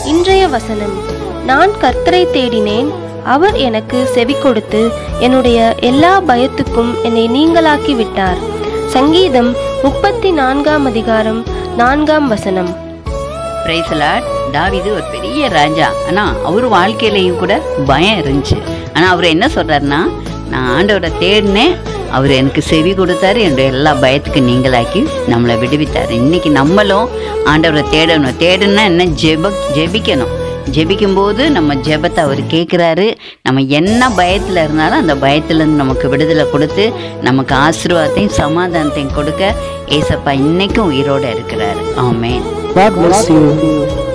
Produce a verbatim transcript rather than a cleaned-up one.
இன்றைய வசனம்: நான் கர்த்தரை தேடினேன், அவர் எனக்கு செவி கொடுத்து என்னுடைய எல்லா பயத்துக்கும் என்னை நீங்களாக்கி விட்டார். சங்கீதம் முப்பத்தி நான்காம் அதிகாரம் நான்காம் வசனம். Praise the Lord. தாவீது ஒரு பெரிய ராஜா, ஆனா அவர் வாழ்க்கையிலையும் கூட பயம் இருந்துச்சு. ஆனா அவர் என்ன சொல்றாருன்னா, நான் ஆண்டவரை தேடினேன், அவர் எனக்கு செவி கொடுத்தாரு, என்னுடைய எல்லா பயத்துக்கு நீங்களாக்கி நம்மளை விடுவித்தார். இன்னைக்கு நம்மளும் ஆண்டவரை தேடணும். தேடணும்னா என்ன? ஜெப ஜெபிக்கணும். ஜெபிக்கும்போது நம்ம ஜெபத்தை அவர் கேட்குறாரு. நம்ம என்ன பயத்தில் இருந்தாலும் அந்த பயத்துலேருந்து நமக்கு விடுதலை கொடுத்து நமக்கு ஆசீர்வாதத்தையும் சமாதானத்தையும் கொடுக்க ஏசப்பா இன்னைக்கும் உயிரோடு இருக்கிறாரு. ஆமென். God bless you.